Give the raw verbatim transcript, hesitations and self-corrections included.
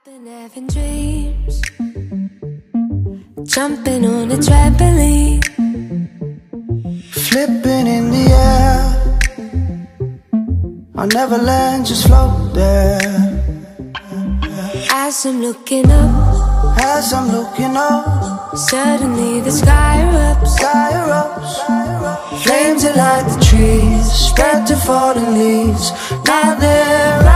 Been having dreams, jumping on a trampoline, flipping in the air. I'll never land, just float there. As I'm looking up, As I'm looking up, suddenly the sky erupts. sky erupts. Flames that light the trees, spread to fallen leaves. Now they're